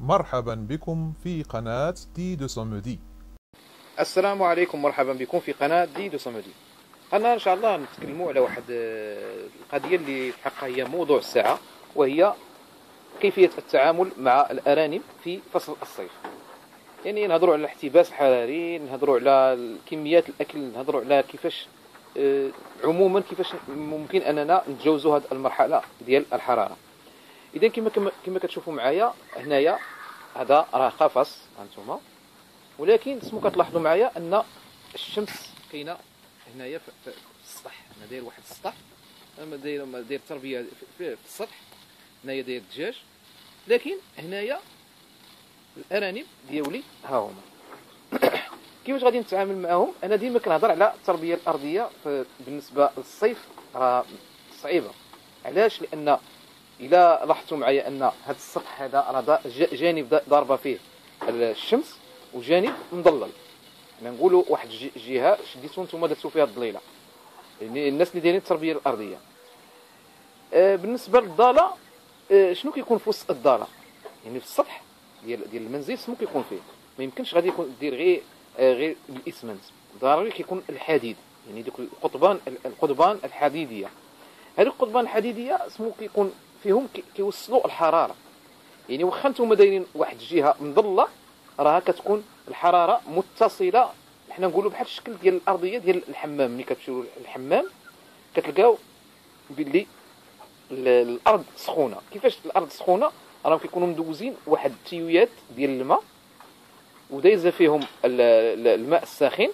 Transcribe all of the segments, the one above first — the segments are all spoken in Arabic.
مرحبا بكم في قناة دي دو سومودي. السلام عليكم، مرحبا بكم في قناة دي دو سومودي. أنا إن شاء الله نتكلموا على واحد القضية اللي في الحقيقة هي موضوع الساعة، وهي كيفية التعامل مع الأرانب في فصل الصيف. يعني نهضروا على الاحتباس الحراري، نهضروا على كميات الأكل، نهضروا على كيفاش عموما كيفاش ممكن أننا نتجاوزوا هذه المرحلة ديال الحرارة. إذا كما كتشوفوا معايا هنايا، هذا راه قفص هانتوما، ولكن سمو كتلاحظوا معايا ان الشمس كاينه هنايا في السطح. انا داير واحد السطح، انا داير تربيه في السطح. هنايا داير الدجاج، لكن هنايا الارانب ديالي ها هما. كيفاش غادي نتعامل معهم؟ انا ديما كنهضر على التربيه الارضيه بالنسبه للصيف راه صعيبه. علاش؟ لان الا لاحظتوا معايا ان هذا السطح هذا راه جانب ضاربه فيه الشمس وجانب مضلل. حنا نقولوا واحد الجهه شديتو نتوما درتو فيها الضليله، يعني الناس اللي دايرين التربيه الارضيه. بالنسبه للضاله، شنو كيكون في وسط الضاله؟ يعني في السطح ديال المنزل شنو كيكون فيه؟ ما يمكنش غادي يكون دير غير الاسمنت، ضروري كيكون الحديد، يعني دوك القضبان الحديديه. هذوك القضبان الحديديه سمو كيكون فيهم كيوصلوا الحراره. يعني واخا نتوما دايرين واحد الجهه مظله، راها كتكون الحراره متصله. حنا نقولوا بحال الشكل ديال الارضيه ديال الحمام. ملي كتمشيو للحمام كتلقاو باللي الارض سخونه. كيفاش الارض سخونه؟ راهم كيكونوا مدوزين واحد التيويات ديال الماء، ودايزه فيهم الماء الساخن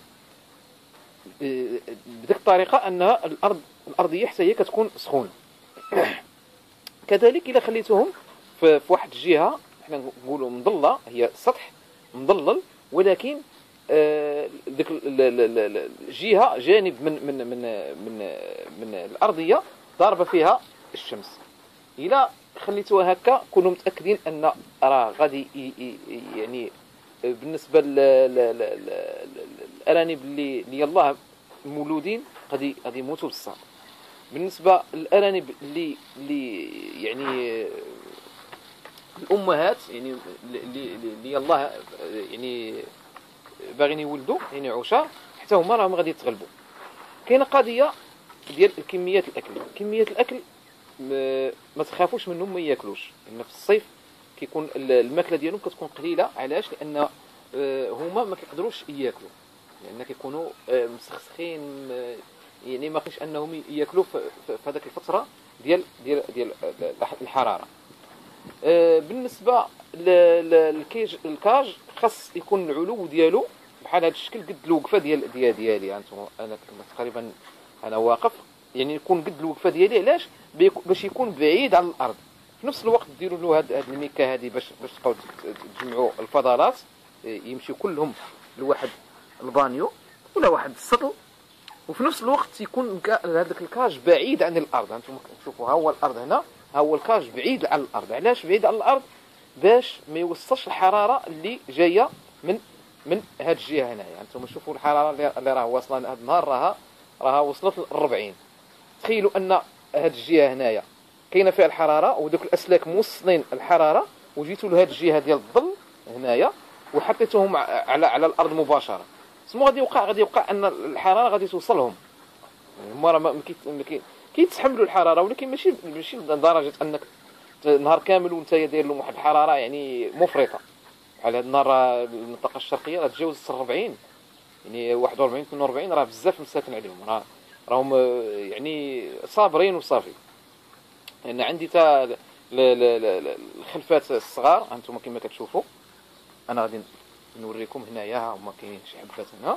بديك الطريقه انها الارضيه حتى هي كتكون سخونه. كذلك الا خليتوهم في واحد الجهه حنا نقولوا مظله، هي سطح مظلل، ولكن ديك الجهه جانب من الارضيه ضاربه فيها الشمس. الا خليتوها هكا كونوا متاكدين ان راه غادي يعني بالنسبه للارانب اللي يلاه مولودين غادي يموتوا بالصعب. بالنسبه للارانب اللي يعني الامهات، يعني اللي يلاه يعني باغيين يولدوا، يعني عشاء، حتى هما راهم غادي يتغلبوا. كاينه قضيه ديال كميات الاكل. كميات الاكل ما تخافوش منهم ما ياكلوش، لان في الصيف كيكون الماكله ديالهم كتكون قليله. علاش؟ لان هما ما كيقدروش ياكلوا، لان كيكونوا مسخسخين. يعني ما كاينش انهم ياكلوا في هذاك الفتره ديال الحراره. بالنسبه الكاج خاص يكون العلو ديالو بحال هذا الشكل قد الوقفه ديالي. انتم انا تقريبا انا واقف، يعني يكون قد الوقفه ديالي. علاش؟ باش يكون بعيد على الارض. في نفس الوقت ديروا له هاد الميكا هذه باش تبقاو تجمعوا الفضلات، يمشيو كلهم لواحد البانيو ولا واحد السطل. وفي نفس الوقت يكون هذاك الكاج بعيد عن الارض. انتم تشوفوا ها هو الارض هنا، ها هو الكاج بعيد عن الارض. علاش بعيد عن الارض؟ باش ما يوصلش الحراره اللي جايه من هاد الجهه هنايا. انتم شوفوا الحراره اللي راه واصله هذا النهار، راها وصلت ل 40. تخيلوا ان هاد الجهه هنايا كاينه فيها الحراره، ودوك الاسلاك موصلين الحراره، وجيتوا لهاد الجهه ديال الظل هنايا وحطيتوهم على الارض مباشره. سمو غادي يوقع ان الحراره غادي توصلهم. هما راه ما كيتحملوا الحراره، ولكن ماشي لدرجه انك نهار كامل وانت داير لهم واحد الحراره يعني مفرطه. بحال هذا النهار المنطقه الشرقيه راه تجاوزت 40، يعني 41 42. راه بزاف مساكن عليهم، راهم يعني صابرين وصافي. لان عندي تا الخلفات الصغار انتم كما كتشوفوا. انا غادي نوريكم هنايا، ها هما كاينين شي حبات هنا،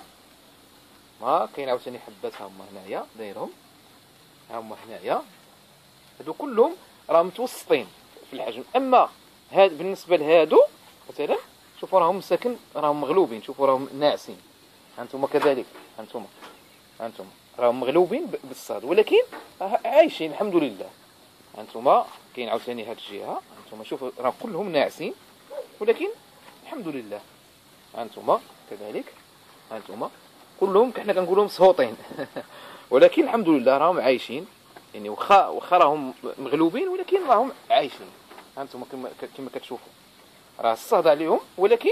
ما كاين عاوتاني حبات ها هما هنايا دايرهم، ها هما هنايا. هادو كلهم راه متوسطين في الحجم. اما هاد بالنسبه لهادو مثلا، شوفوا راهم مساكن، راهم مغلوبين، شوفوا راهم ناعسين. هانتوما كذلك، هانتوما راهم مغلوبين بالصاد، ولكن عايشين الحمد لله. هانتوما كاين عاوتاني هاد الجهه، هانتوما شوفوا راه كلهم ناعسين، ولكن الحمد لله. هانتوما كذلك، هانتوما كلهم كحنا كنقولوا مسهوطين ولكن الحمد لله راهم عايشين. يعني واخا راهم مغلوبين، ولكن راهم عايشين. هانتوما كما كتشوفوا، راه الصهد عليهم، ولكن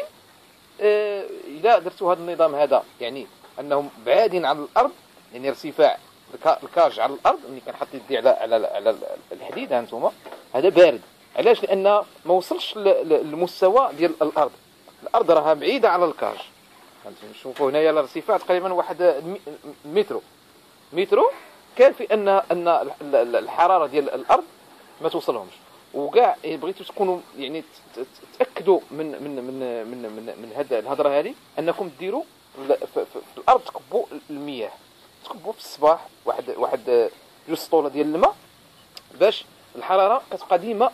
الا درتوا هذا النظام هذا، يعني انهم بعادين عن الارض، يعني ارتفاع الكاج على الارض، ملي كنحط يدي على الحديد، ها انتم هذا بارد. علاش؟ لان ما وصلش للمستوى ديال الارض راها بعيده على الكاج. هانتوما شوفوا هنايا الارتفاع تقريبا واحد مترو كافي ان الحراره ديال الارض ما توصلهمش. وكاع بغيتوا تكونوا يعني تاكدوا من هذه الهضره هذه، انكم ديروا في الارض تكبوا المياه، تكبوا في الصباح واحد جوج سطوله ديال الماء، باش الحراره كتبقى ديما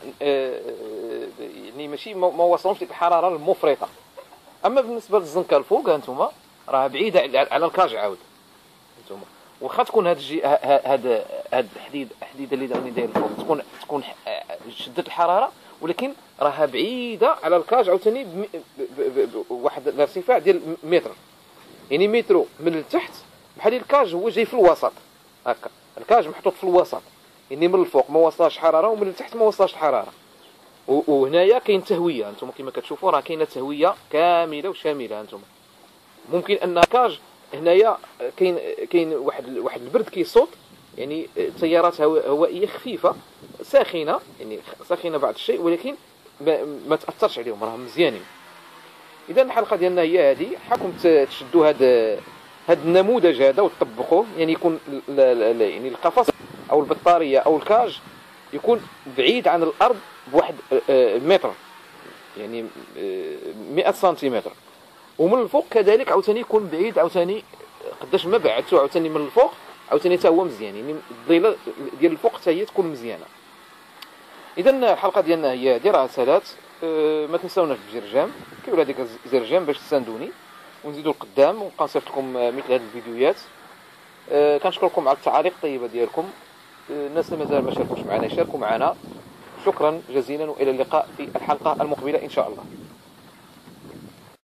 يعني ماشي ما وصلهمش ديك الحراره المفرطه. اما بالنسبه للزنقه الفوق، هانتوما راه بعيده على الكاج عاود. هانتوما واخا تكون هاد الحديده اللي داير الفوق تكون شدت الحراره، ولكن راها بعيده على الكاج عاوتاني بواحد الارتفاع ديال متر، يعني مترو من التحت، بحال الكاج هو جاي في الوسط هكا، الكاج محطوط في الوسط، يعني من الفوق ما وصلش حراره ومن التحت ما وصلش الحراره. وهنايا كاين تهويه، انتم كما كتشوفوا راه كاينه تهويه كامله وشامله. انتم ممكن ان كاج هنايا كاين واحد البرد كيصوت، يعني تيارات هوائيه خفيفه ساخنه، يعني ساخنه بعض الشيء، ولكن ما تاثرش عليهم، راهم مزيانين. اذا الحلقه ديالنا هي هذه، حاكم تشدوا هذا النموذج هذا وتطبقوه، يعني يكون يعني القفص او البطاريه او الكاج يكون بعيد عن الارض بواحد متر، يعني 100 سنتيمتر، ومن الفوق كذلك عاوتاني يكون بعيد، عاوتاني قداش ما بعدتو عاوتاني من الفوق عاوتاني حتى هو مزيان، يعني الظلال ديال الفوق حتى هي تكون مزيانه. اذا الحلقه ديالنا هي هذه، راه سالات. ما تنساوناش بزرجام كيولى ديك الزرجام باش تساندوني ونزيدوا لقدام ونبقى نصيفط لكم مثل هذه الفيديوهات. كنشكركم على التعاليق الطيبه ديالكم. الناس اللي مازال ما شاركوش معنا يشاركوا معنا. شكرا جزيلا، والى اللقاء في الحلقه المقبله ان شاء الله.